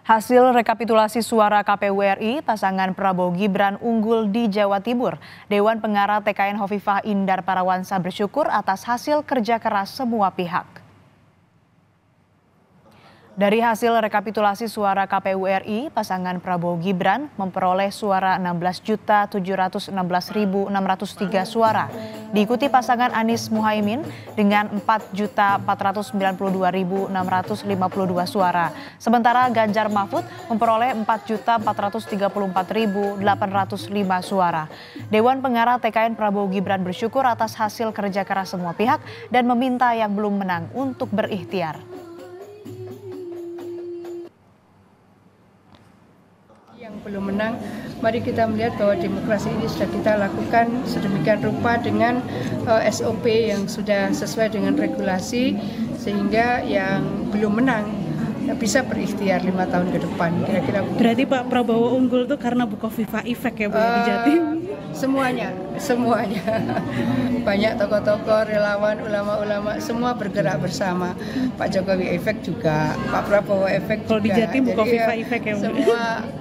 Hasil rekapitulasi suara KPU RI, pasangan Prabowo Gibran unggul di Jawa Timur. Dewan Pengarah TKN Hovifah Indar Parawansa bersyukur atas hasil kerja keras semua pihak. Dari hasil rekapitulasi suara KPU RI, pasangan Prabowo Gibran memperoleh suara 16.716.603 suara. Diikuti pasangan Anies Muhaimin dengan 4.492.652 suara. Sementara Ganjar Mahfud memperoleh 4.434.805 suara. Dewan Pengarah TKN Prabowo Gibran bersyukur atas hasil kerja keras semua pihak dan meminta yang belum menang untuk berikhtiar. Yang belum menang, mari kita melihat bahwa demokrasi ini sudah kita lakukan sedemikian rupa dengan SOP yang sudah sesuai dengan regulasi, sehingga yang belum menang bisa berikhtiar 5 tahun ke depan. Kira-kira. Berarti Pak Prabowo unggul tuh karena Bu Khofifah efek ya Bu di Jatim? Semuanya. Banyak tokoh-tokoh, relawan, ulama-ulama, semua bergerak bersama. Pak Jokowi efek juga, Pak Prabowo efek juga. Kalau di Jatim Bu Khofifah efek ya Bu? Semua